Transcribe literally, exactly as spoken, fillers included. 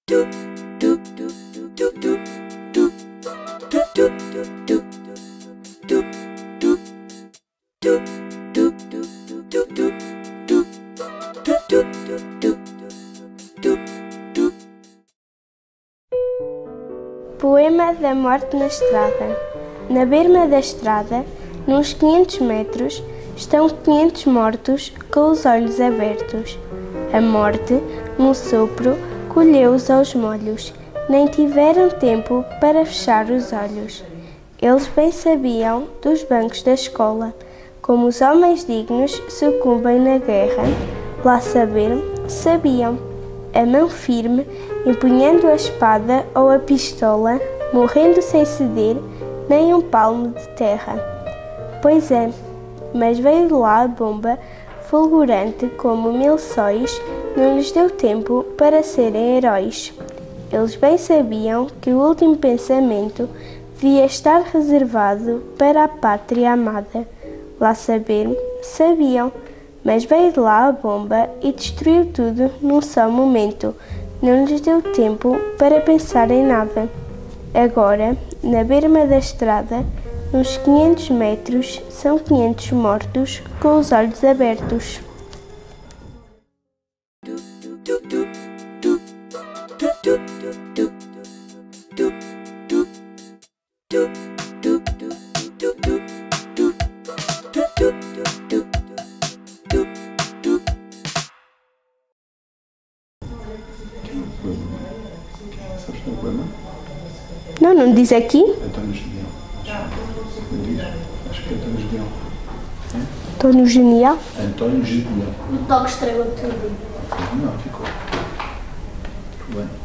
Poema da morte na estrada. Na berma da estrada, nos quinhentos metros, estão quinhentos mortos com os olhos abertos. A morte, num sopro, colheu-os aos molhos, nem tiveram tempo para fechar os olhos. Eles bem sabiam, dos bancos da escola, como os homens dignos sucumbem na guerra. Lá saber, sabiam. A mão firme, empunhando a espada ou a pistola, morrendo sem ceder nem um palmo de terra. Pois é, mas veio lá a bomba, fulgurante como mil sóis, não lhes deu tempo para serem heróis. Eles bem sabiam que o último pensamento devia estar reservado para a pátria amada. Lá saber, sabiam, mas veio de lá a bomba e destruiu tudo num só momento. Não lhes deu tempo para pensar em nada. Agora, na berma da estrada, nos quinhentos metros, são quinhentos mortos com os olhos abertos. Sabes quem é o poema? Não, não diz aqui? António Gedeão. Não diz? Acho que é António Gedeão. António Genial? António Gedeão. No toque estrela de tudo. Não, ficou. Ficou bem.